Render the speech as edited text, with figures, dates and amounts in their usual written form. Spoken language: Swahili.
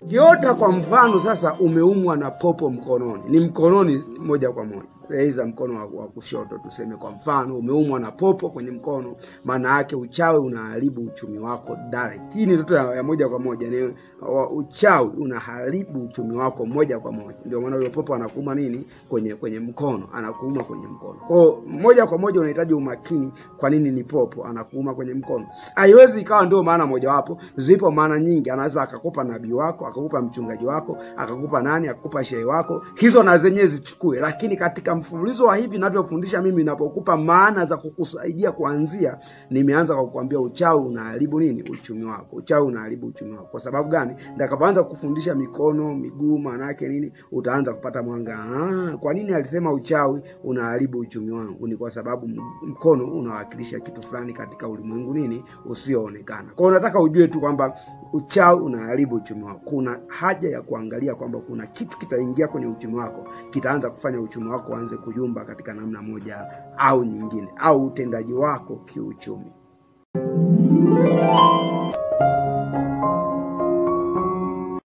Ukiota kwa mfano sasa umeumwa na popo mkononi, ni mkononi moja kwa moja, aidha mkono wa kushoto tuseme kwa mfano umeumwa na popo kwenye mkono, maana yake uchawi unaharibu uchumi wako direct. Hii ni ndoto ya moja kwa moja, ni uchawi unaharibu uchumi wako moja kwa moja. Ndio maana yule popo anakuuma nini kwenye mkono, anakuuma kwenye mkono. Kwa moja kwa moja unahitaji umakini, kwa nini ni popo anakuuma kwenye mkono. Haiwezi ikawa ndio maana moja wapo, zipo maana nyingi. Anaweza akakupa nabii wako, akakupa mchungaji wako, akakupa nani, akakupa shehe wako, hizo na zenyewe zichukue. Lakini katika mfululizo wa hivi ninavyofundisha mimi, ninapokupa maana za kukusaidia kuanzia, nimeanza kwa kukuambia uchawi unaharibu nini uchumi wako. Uchawi unaharibu uchumi wako. Kwa sababu gani? Nitakapoanza kufundisha mikono, miguu, maana yake nini, utaanza kupata mwanga. Kwa nini alisema uchawi unaharibu uchumi wangu? Ni kwa sababu mkono unawakilisha kitu fulani katika ulimwengu nini usioonekana. Kwa hiyo nataka ujue tu kwamba uchawi unaharibu uchumi wako. Kuna haja ya kuangalia kwamba kuna kitu kitaingia kwenye uchumi wako, kitaanza kufanya uchumi wako uanze kuyumba katika namna moja au nyingine, au utendaji wako kiuchumi.